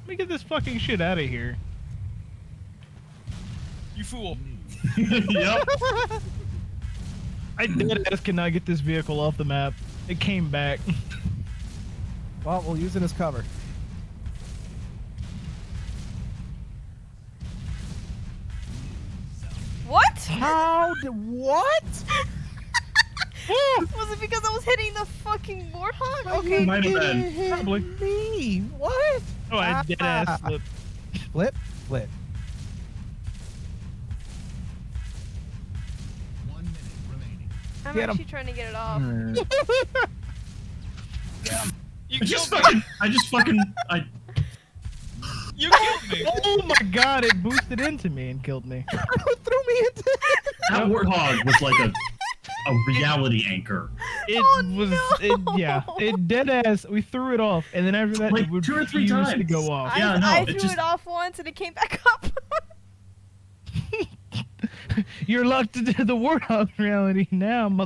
Let me get this fucking shit out of here. You fool. Yep. I deadass cannot get this vehicle off the map. It came back. Well, we'll use it as cover. What? How did what? Was it because I was hitting the fucking warthog? Okay. Might have been. Hit Probably. me. What? Oh, I deadass slipped. Flip, flip. 1 minute remaining. I'm Get 'em. actually trying to get it off. You I just killed me. You killed me. Oh my god, it boosted into me and killed me. Threw me into. That warthog was like a reality anchor. It it dead ass. We threw it off, and then after that, Like it would 2 or 3 refuse times. to go off. Yeah, no, I it threw just- it off once and it came back up. You're locked into the warthog reality now,